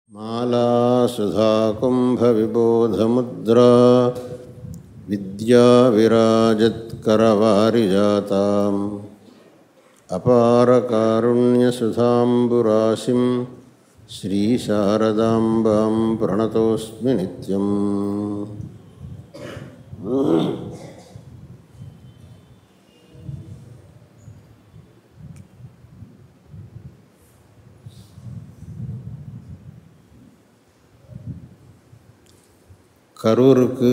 माला सुधा कुंभ विबोधमुद्रा विद्या विराजत्करवारिजाताम् अपार कारुण्य सुधाम्बुराशिं श्री शारदाम्बां प्रणतोस्मि नित्यम्। கரூருக்கு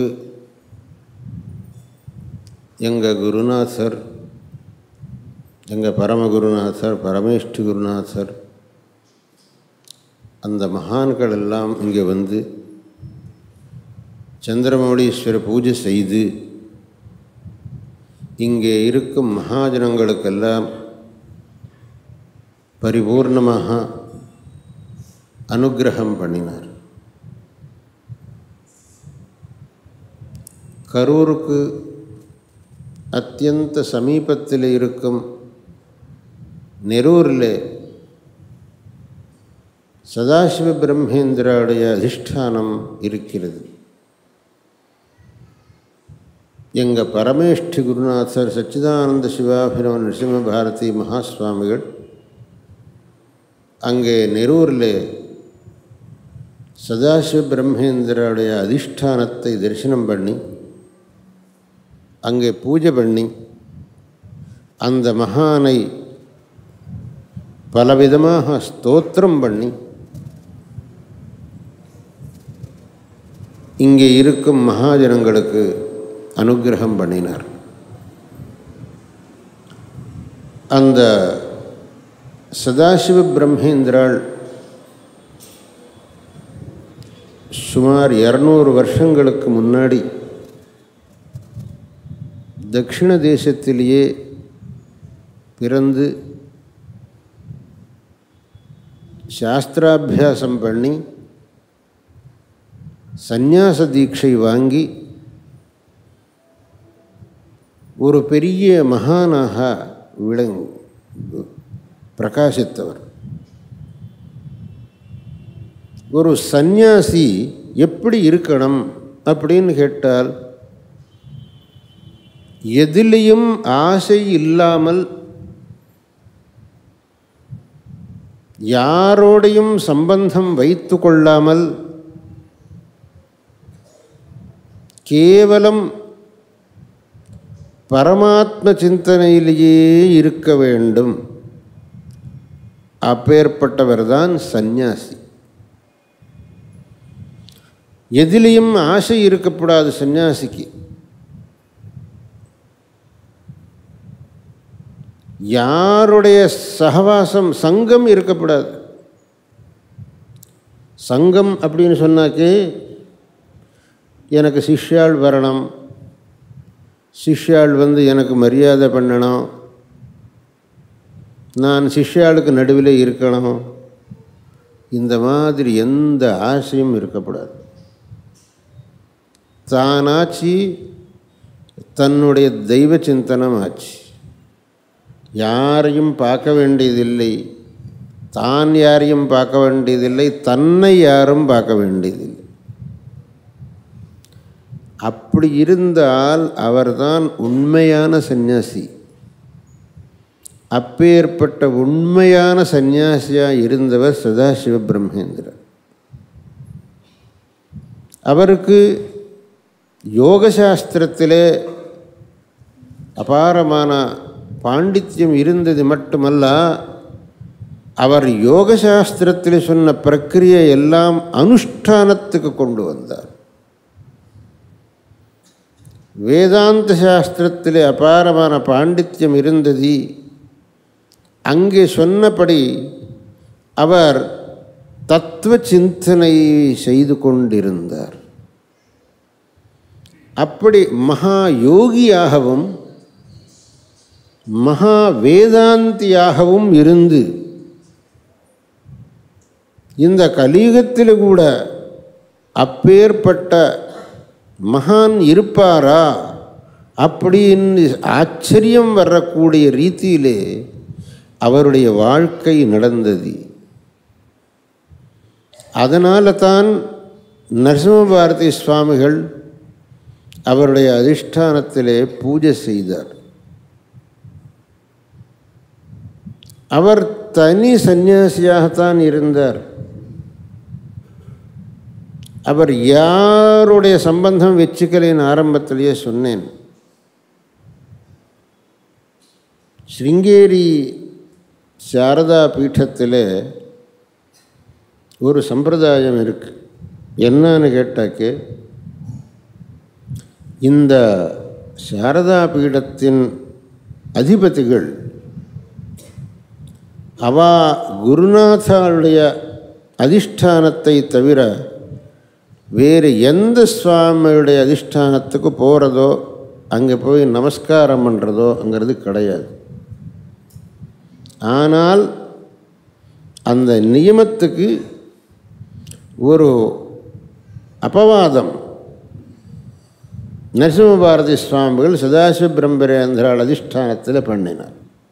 எங்கள் குருநாதர், எங்கள் பரமகுருநாதர், பரமேஷ்டி குருநாதர், அந்த மகான்கள் எல்லாம் இங்கே வந்து சந்திரமௌலீஸ்வர பூஜை செய்து இங்கே இருக்கும் மகாஜனங்களுக்கெல்லாம் பரிபூர்ணமாக அனுகிரகம் பண்ணினார். கரூருக்கு அத்தியந்த சமீபத்தில் இருக்கும் நெரூரில் சதாசிவ பிரம்மேந்திராவுடைய அதிஷ்டானம் இருக்கிறது. எங்கள் பரமேஷ்டி குருநாதர் சச்சிதானந்த சிவாபினவ நரசிம்ம பாரதி மகாஸ்வாமிகள் அங்கே நெரூரில் சதாசிவ பிரம்மேந்திராவுடைய அதிஷ்டானத்தை தரிசனம் பண்ணி அங்கே பூஜை பண்ணி அந்த மகானை பலவிதமாக ஸ்தோத்திரம் பண்ணி இங்கே இருக்கும் மகாஜனங்களுக்கு அனுகிரகம் பண்ணினார். அந்த சதாசிவ பிரம்மேந்திராள் சுமார் 200 வருஷங்களுக்கு முன்னாடி தக்ஷிண தேசத்திலேயே பிறந்து சாஸ்திராபியாசம் பண்ணி சந்நியாச தீட்சை வாங்கி ஒரு பெரிய மகானாக பிரகாசித்தவர். ஒரு சந்நியாசி எப்படி இருக்கணும் அப்படின்னு கேட்டால், எதிலையும் ஆசை இல்லாமல், யாரோடையும் சம்பந்தம் வைத்து கொள்ளாமல், கேவலம் பரமாத்ம சிந்தனையிலேயே இருக்க வேண்டும். அப்பேற்பட்டவர்தான் சந்நியாசி. எதிலையும் ஆசை இருக்கக்கூடாது சந்நியாசிக்கு. யாருடைய சகவாசம், சங்கம் இருக்கக்கூடாது. சங்கம் அப்படின்னு சொன்னாக்கே எனக்கு சிஷ்யாள் வரணும், சிஷ்யாள் வந்து எனக்கு மரியாதை பண்ணணும், நான் சிஷ்யாளுக்கு நடுவில் இருக்கணும், இந்த மாதிரி எந்த ஆசையும் இருக்கக்கூடாது. தானாச்சு, தன்னுடைய தெய்வ சிந்தனம் ஆச்சு. யாரையும் பார்க்க வேண்டியதில்லை, தான் யாரையும் பார்க்க வேண்டியதில்லை, தன்னை யாரும் பார்க்க வேண்டியதில்லை. அப்படி இருந்தால் அவர்தான் உண்மையான சந்நியாசி. அப்பேற்பட்ட உண்மையான சந்நியாசியாக இருந்தவர் சதாசிவ பிரம்மேந்திர. அவருக்கு யோகசாஸ்திரத்திலே அபாரமான பாண்டித்யம் இருந்தது மட்டுமல்ல, அவர் யோகசாஸ்திரத்தில் சொன்ன பிரக்கிரியை எல்லாம் அனுஷ்டானத்துக்கு கொண்டு வந்தார். வேதாந்த சாஸ்திரத்திலே அபாரமான பாண்டித்யம் இருந்தது. அங்கே சொன்னபடி அவர் தத்துவ சிந்தனை செய்து கொண்டிருந்தார். அப்படி மகா யோகியாகவும் மகா வேதாந்தியாகவும் இருந்து இந்த கலியுகத்தில் கூட அப்பேற்பட்ட மகான் இருப்பாரா அப்படின்னு ஆச்சரியம் வரக்கூடிய ரீதியிலே அவருடைய வாழ்க்கை நடந்தது. அதனால தான் நரசிம்ம பாரதி சுவாமிகள் அவருடைய அதிஷ்டானத்திலே பூஜை செய்தார். அவர் தனி சந்நியாசியாகத்தான் இருந்தார். அவர் யாருடைய சம்பந்தம் வச்சுக்கலைன்னு ஆரம்பத்திலேயே சொன்னேன். ஸ்ருங்கேரி சாரதா பீட்டத்தில் ஒரு சம்பிரதாயம் இருக்குது. என்னன்னு கேட்டாக்க, இந்த சாரதா பீடத்தின் அதிபதிகள் அவா குருநாதாளுடைய அதிஷ்டானத்தை தவிர வேறு எந்த சுவாமியுடைய அதிஷ்டானத்துக்கு போகிறதோ அங்கே போய் நமஸ்காரம் பண்ணுறதோங்கிறது கிடையாது. ஆனால் அந்த நியமத்துக்கு ஒரு அபவாதம் நரசிம்ம பாரதி சுவாமிகள் சதாசிவ பிரம்மேந்திராள் அதிஷ்டானத்தில் பண்ணினார்.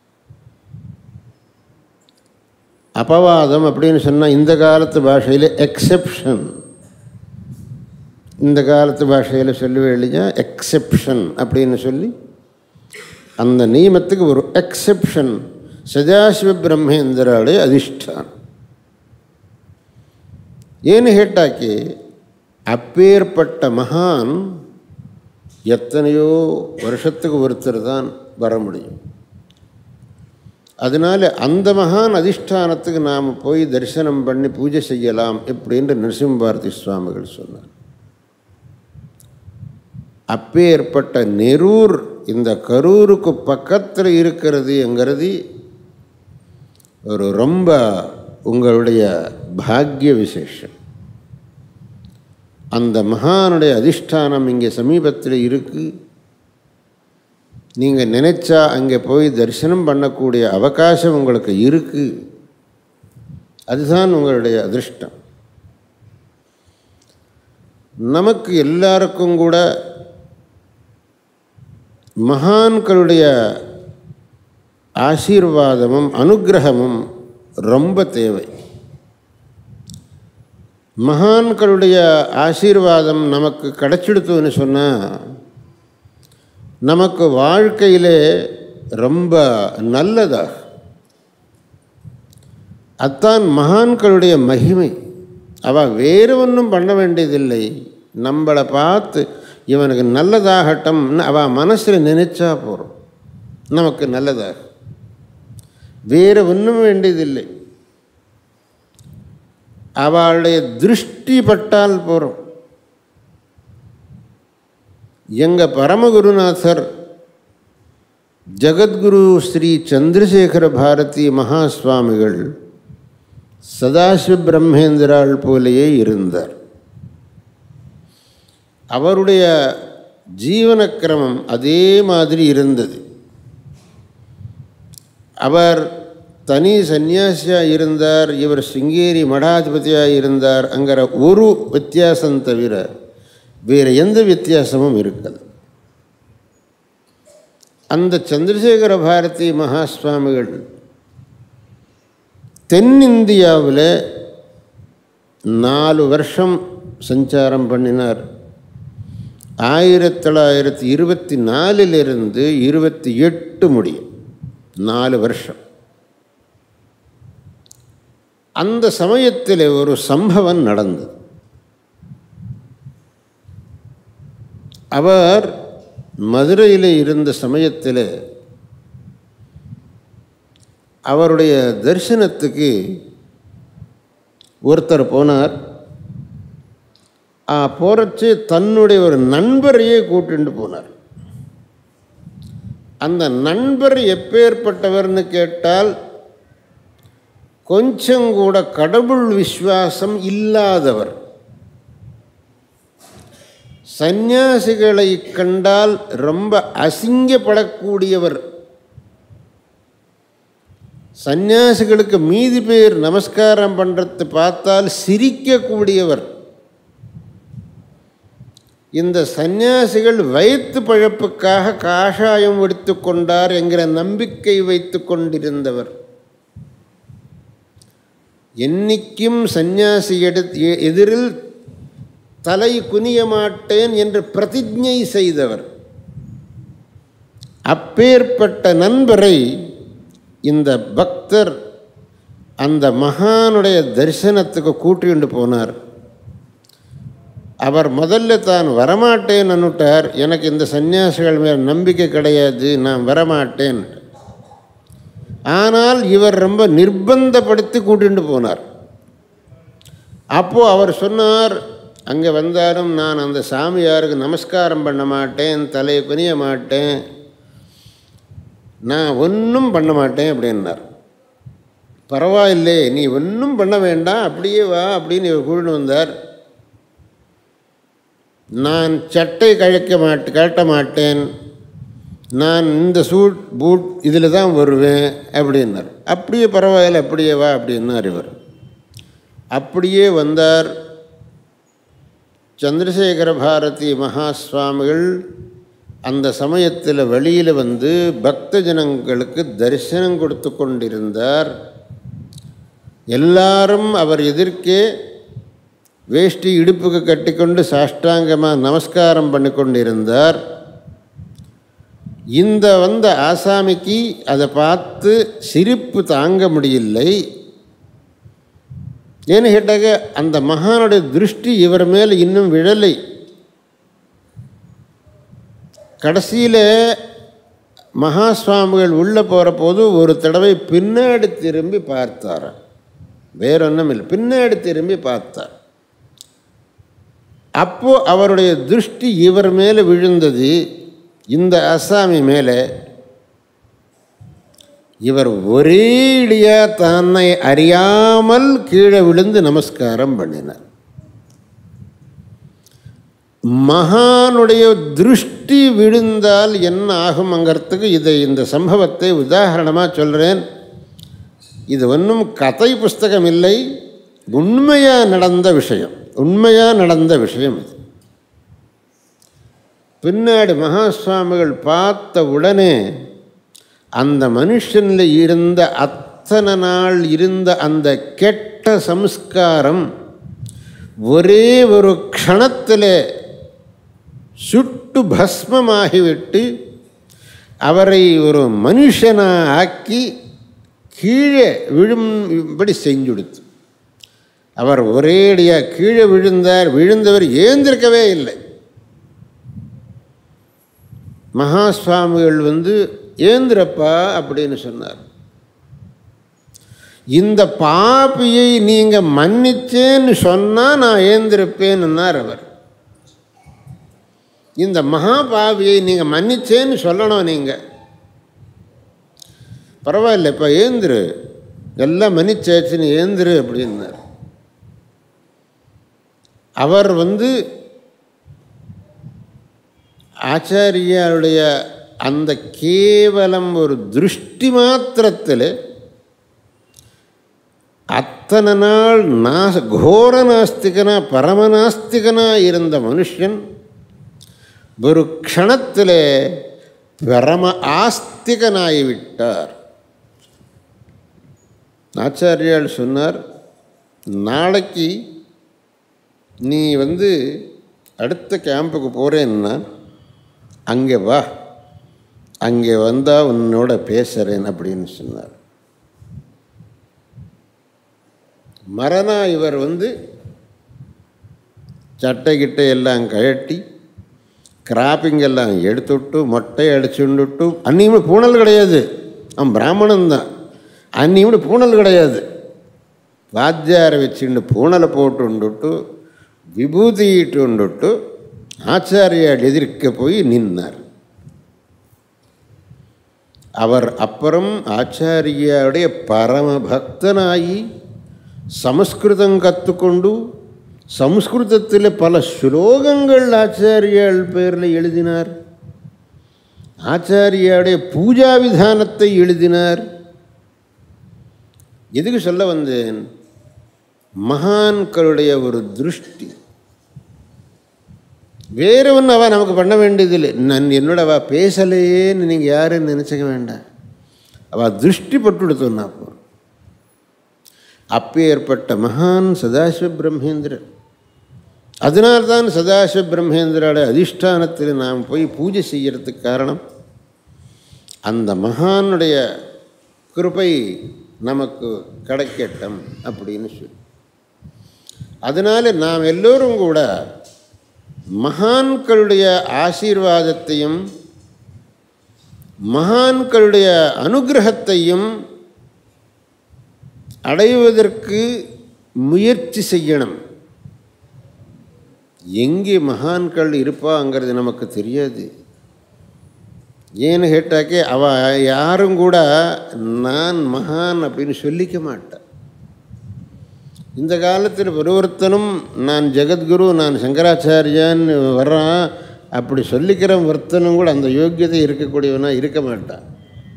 அபவாதம் அப்படின்னு சொன்னால் இந்த காலத்து பாஷையில் எக்ஸெப்ஷன், இந்த காலத்து பாஷையில் சொல்லுவேன் இல்லையா, எக்ஸெப்ஷன் அப்படின்னு சொல்லி அந்த நியமத்துக்கு ஒரு எக்ஸெப்ஷன் சதாசிவ பிரம்மேந்திராளுடைய அதிஷ்டானம். ஏன்னு கேட்டாக்கி அப்பேற்பட்ட மகான் எத்தனையோ வருஷத்துக்கு ஒருத்தர் தான் வர முடியும். அதனால் அந்த மகான் அதிஷ்டானத்துக்கு நாம் போய் தரிசனம் பண்ணி பூஜை செய்யலாம் எப்படின்னு நரசிம்ம பாரதி சுவாமிகள் சொன்னார். அப்பேற்பட்ட நெரூர் இந்த கரூருக்கு பக்கத்தில் இருக்கிறதுங்கிறது ஒரு ரொம்ப உங்களுடைய பாக்கிய விசேஷம். அந்த மகானுடைய அதிஷ்டானம் இங்கே சமீபத்தில் இருக்குது. நீங்கள் நினைச்சா அங்கே போய் தரிசனம் பண்ணக்கூடிய அவகாசம் உங்களுக்கு இருக்குது. அதுதான் உங்களுடைய அதிர்ஷ்டம். நமக்கு எல்லாருக்கும் கூட மகான்களுடைய ஆசீர்வாதமும் அனுகிரகமும் ரொம்ப தேவை. மகான்களுடைய ஆசீர்வாதம் நமக்கு கிடைச்சிடுத்துன்னு சொன்னால் நமக்கு வாழ்க்கையிலே ரொம்ப நல்லதாக. அத்தான் மகான்களுடைய மகிமை. அவள் வேறு ஒன்றும் பண்ண வேண்டியதில்லை. நம்மளை பார்த்து இவனுக்கு நல்லதாகட்டும்னு அவள் மனசில் நினைச்சா போகிறோம், நமக்கு நல்லதாக. வேறு ஒன்றும் வேண்டியதில்லை. அவளுடைய திருஷ்டி பட்டால் போகிறோம். எங்கள் பரமகுருநாதர் ஜகத்குரு ஸ்ரீ சந்திரசேகர பாரதி மகாஸ்வாமிகள் சதாசிவ பிரம்மேந்திராள் போலேயே இருந்தார். அவருடைய ஜீவன கிரமம் அதே மாதிரி இருந்தது. அவர் தனி சந்நியாசியாக இருந்தார், இவர் ஸ்ருங்கேரி மடாதிபதியாக இருந்தார். அங்கிற ஒரு வித்தியாசம் தவிர வேறு எந்த வித்தியாசமும் இருக்காது. அந்த சந்திரசேகர பாரதி மகாஸ்வாமிகள் தென்னிந்தியாவில் 4 வருஷம் சஞ்சாரம் பண்ணினார். 1924 28 முடியும் 4 வருஷம். அந்த சமயத்தில் ஒரு சம்பவம் நடந்தது. அவர் மதுரையில் இருந்த சமயத்தில் அவருடைய தரிசனத்துக்கு ஒருத்தர் போனார். போகிறச்சு தன்னுடைய ஒரு நண்பரையே கூட்டிட்டு போனார். அந்த நண்பர் எப்பேற்பட்டவர்னு கேட்டால் கொஞ்சம் கூட கடவுள் விசுவாசம் இல்லாதவர். சந்நியாசிகளை கண்டால் ரொம்ப அசிங்கப்படக்கூடியவர். சந்நியாசிகளுக்கு மீதி பேர் நமஸ்காரம் பண்ணுறது பார்த்தால் சிரிக்கக்கூடியவர். இந்த சந்நியாசிகள் வயிற்று பழப்புக்காக காஷாயம் எடுத்து கொண்டார் என்கிற நம்பிக்கை வைத்து கொண்டிருந்தவர். என்னைக்கும் சந்நியாசி எதிரில் தலை குனிய மாட்டேன் என்று பிரதிஜை செய்தவர். அப்பேற்பட்ட நண்பரை இந்த பக்தர் அந்த மகானுடைய தரிசனத்துக்கு கூட்டிட்டு போனார். அவர் முதல்ல தான் வரமாட்டேன் அனுட்டார். எனக்கு இந்த சன்னியாசிகள் மேல் நம்பிக்கை கிடையாது, நான் வரமாட்டேன். ஆனால் இவர் ரொம்ப நிர்பந்தப்படுத்தி கூட்டிட்டு போனார். அப்போது அவர் சொன்னார், அங்கே வந்தாலும் நான் அந்த சாமியாருக்கு நமஸ்காரம் பண்ண மாட்டேன், தலையை குனிய மாட்டேன், நான் ஒன்றும் பண்ண மாட்டேன் அப்படின்னார். பரவாயில்லை, நீ ஒன்றும் பண்ண வேண்டாம், அப்படியே வா அப்படின்னு இவர் கூட்டிட்டு வந்தார். நான் சட்டை கழட்ட மாட்டேன், நான் இந்த சூட் பூட் இதில் தான் வருவேன் அப்படின்னார். அப்படியே பரவாயில்லை, அப்படியே வா அப்படின்னார் இவர். அப்படியே வந்தார். சந்திரசேகர பாரதி மகாஸ்வாமிகள் அந்த சமயத்தில் வெளியில் வந்து பக்த ஜனங்களுக்கு தரிசனம் கொடுத்து கொண்டிருந்தார். எல்லாரும் அவர் எதிர்க்கே வேஷ்டி இடுப்புக்கு கட்டிக்கொண்டு சாஷ்டாங்கமாக நமஸ்காரம் பண்ணி கொண்டிருந்தார். இந்த வந்த ஆசாமிக்கு அதை பார்த்து சிரிப்பு தாங்க முடியலை. ஏன்னு கேட்டாக்க அந்த மகானுடைய திருஷ்டி இவர் மேலே இன்னும் விழலை. கடைசியில் மகாஸ்வாமிகள் உள்ளே போகிற போது ஒரு தடவை பின்னாடி திரும்பி பார்த்தார். வேறொன்றும் இல்லை, பின்னாடி திரும்பி பார்த்தார். அப்போது அவருடைய திருஷ்டி இவர் மேலே விழுந்தது, இந்த ஆசாமி மேலே. இவர் ஒரேடியாக தன்னை அறியாமல் கீழே விழுந்து நமஸ்காரம் பண்ணினார். மகானுடைய திருஷ்டி விழுந்தால் என்ன ஆகும்ங்கிறதுக்கு இந்த சம்பவத்தை உதாரணமாக சொல்கிறேன். இது ஒன்றும் கதை புஸ்தகம் இல்லை, உண்மையாக நடந்த விஷயம். இது பின்னாடி மகாஸ்வாமிகள் பார்த்த உடனே அந்த மனுஷனில் இருந்த அத்தனை நாள் இருந்த அந்த கெட்ட சம்ஸ்காரம் ஒரே ஒரு க்ஷணத்தில் சுட்டு பஸ்மமாகிவிட்டு அவரை ஒரு மனுஷனாக ஆக்கி கீழே விழும்படி செஞ்சுடுத்து. அவர் ஒரேடியாக கீழே விழுந்தார். விழுந்தவர் ஏந்திருக்கவே இல்லை. மகாஸ்வாமிகள் வந்து ஏந்திரப்பா அப்படின்னு சொன்னார். இந்த பாபியை நீங்கள் மன்னிச்சேன்னு சொன்னால் நான் ஏந்திருப்பேன்னார் அவர். இந்த மகா பாவியை நீங்கள் மன்னிச்சேன்னு சொல்லணும். நீங்கள் பரவாயில்ல, இப்போ ஏந்திரு, எல்லாம் மன்னிச்சாச்சுன்னு ஏந்திரு அப்படின்னார். அவர் வந்து ஆச்சாரியாருடைய அந்த கேவலம் ஒரு திருஷ்டி மாத்திரத்தில் அத்தனை நாள் கோர நாஸ்திகனா பரமநாஸ்திகனா இருந்த மனுஷன் ஒரு க்ஷணத்தில் பரம ஆஸ்திகனாகிவிட்டார். ஆச்சாரியால் சொன்னார், நாளைக்கு நீ வந்து அடுத்த கேம்புக்கு போகிறேன்னா அங்கே வா, அங்கே வந்தால் உன்னோட பேசுகிறேன் அப்படின்னு சொன்னார். மரணம் இவர் வந்து சட்டை கிட்டை எல்லாம் கழட்டி கிராப்பிங் எல்லாம் எடுத்துவிட்டு மொட்டை அடிச்சுண்டுட்டு, அன்னியுமே பூணல் கிடையாது, அவன் பிராமணன்தான், அன்னியுமே பூணல் கிடையாது, வாத்தியாரை வச்சுட்டு பூணலை போட்டு உண்டுட்டு விபூதிட்டு உண்டுட்டு ஆச்சாரியால் எதிர்க்க போய் நின்னார். அவர் அப்புறம் ஆச்சாரியாவுடைய பரம பக்தனாகி சமஸ்கிருதம் கற்றுக்கொண்டு சமஸ்கிருதத்தில் பல ஸ்லோகங்கள் ஆச்சாரியால் பேரில் எழுதினார். ஆச்சாரியாவுடைய பூஜா விதானத்தை எழுதினார். எதுக்கு சொல்ல வந்தேன்? மகான்களுடைய ஒரு திருஷ்டி வேறு ஒன்று அவள் நமக்கு பண்ண வேண்டியதில்லை. என்னோட அவள் பேசலையேன்னு நீங்கள் யாருன்னு நினச்சிக்க வேண்டாம். அவள் திருஷ்டி பட்டு எடுத்தோன்னா அப்பேற்பட்ட மகான் சதாசிவ பிரம்மேந்திரர். அதனால்தான் சதாசிவ பிரம்மேந்திரோட அதிஷ்டானத்தில் நாம் போய் பூஜை செய்யறதுக்கு காரணம் அந்த மகானுடைய கிருபை நமக்கு கிடைக்கட்டும் அப்படின்னு சொல்லி. அதனால் நாம் எல்லோரும் கூட மகான்களுடைய ஆசீர்வாதத்தையும் மகான்களுடைய அனுகிரகத்தையும் அடைவதற்கு முயற்சி செய்யணும். எங்கே மகான்கள் இருப்பாங்கிறது நமக்கு தெரியாது. ஏன்னு கேட்டாக்கே யாரும் கூட நான் மகான் அப்படின்னு சொல்லிக்க மாட்டேன். இந்த காலத்தில் ஒருத்தனும் நான் ஜெகத்குரு நான் சங்கராச்சாரியான்னு வர்றான் அப்படி சொல்லிக்கிற ஒருத்தனும் கூட அந்த யோக்கியதை இருக்கக்கூடியவனா இருக்க மாட்டான்.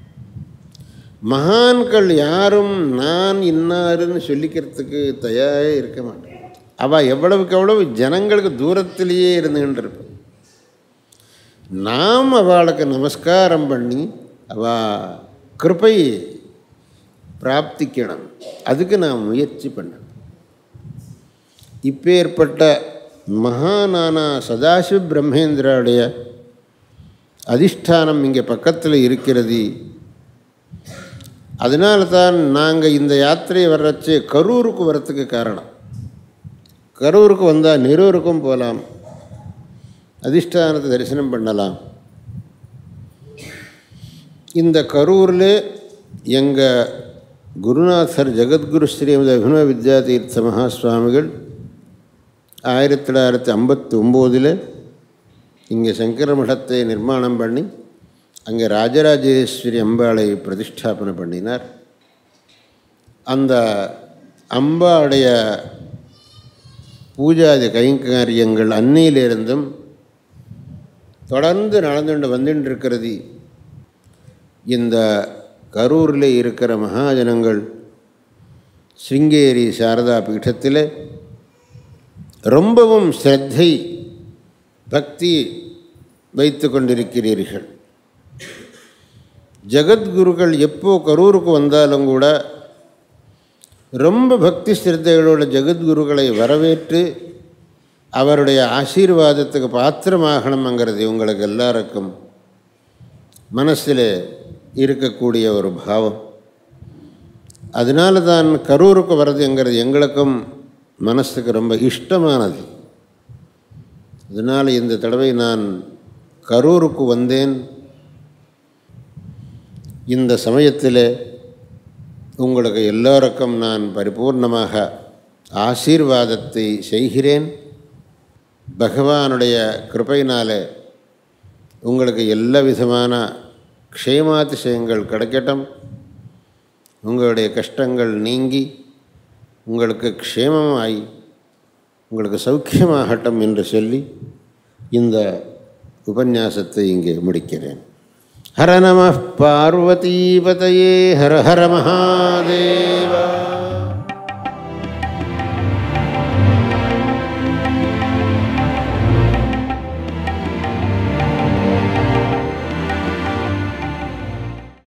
மகான்கள் யாரும் நான் இன்னாருன்னு சொல்லிக்கிறதுக்கு தயாரே இருக்க மாட்டான். அவள் எவ்வளவுக்கு எவ்வளவு ஜனங்களுக்கு தூரத்திலேயே இருந்துகின்றிருப்பான். நாம் அவளுக்கு நமஸ்காரம் பண்ணி அவள் கிருபை பிராப்திக்கணும். அதுக்கு நாம் முயற்சி பண்ணணும். இப்பேற்பட்ட மகானான சதாசிவ பிரம்மேந்திராவுடைய அதிஷ்டானம் இங்கே பக்கத்தில் இருக்கிறது. அதனால தான் நாங்கள் இந்த யாத்திரையை வர்றச்சு கரூருக்கு வர்றதுக்கு காரணம். கரூருக்கு வந்தால் நெரூருக்கும் போகலாம், அதிஷ்டானத்தை தரிசனம் பண்ணலாம். இந்த கரூரில் எங்கள் குருநாதர் ஜகத்குரு ஸ்ரீமதி அபிநவ வித்யா தீர்த்த மகாஸ்வாமிகள் 1959 இங்கே சங்கர மடத்தை நிர்மாணம் பண்ணி அங்கே ராஜராஜேஸ்வரி அம்பாளை பிரதிஷ்டாபனை பண்ணினார். அந்த அம்பாளுடைய பூஜாதி கைங்கரியங்கள் அன்னையிலிருந்தும் தொடர்ந்து நடந்துட்டு வந்துட்டு இருக்கிறது. இந்த கரூரில் இருக்கிற மகாஜனங்கள் ஸ்ருங்கேரி சாரதா பீடத்தில் ரொம்பவும் ஸ்ரத்தை பக்தி வைத்து கொண்டிருக்கிறீர்கள். ஜகத்குருக்கள் எப்போ கரூருக்கு வந்தாலும் கூட ரொம்ப பக்தி ஸ்ரத்தைகளோட ஜகத்குருக்களை வரவேற்று அவருடைய ஆசீர்வாதத்துக்கு பாத்திரமாகணுங்கிறது உங்களுக்கு எல்லாருக்கும் மனசில் இருக்கக்கூடிய ஒரு பாவம். அதனால தான் கரூருக்கு வர்றதுங்கிறது எங்களுக்கும் மனசுக்கு ரொம்ப இஷ்டமானது. அதனால் இந்த தடவை நான் கரூருக்கு வந்தேன். இந்த சமயத்தில் உங்களுக்கு எல்லோருக்கும் நான் பரிபூர்ணமாக ஆசீர்வாதத்தை செய்கிறேன். பகவானுடைய கிருபையினால் உங்களுக்கு எல்லா விதமான க்ஷேமாதிசயங்கள் கிடைக்கட்டும். உங்களுடைய கஷ்டங்கள் நீங்கி உங்களுக்கு க்ஷேமமாய் உங்களுக்கு சௌக்கியமாகட்டும் என்று சொல்லி இந்த உபன்யாசத்தை இங்கே முடிக்கிறேன். ஹர நம பார்வதீபதயே ஹர ஹர மகாதேவ.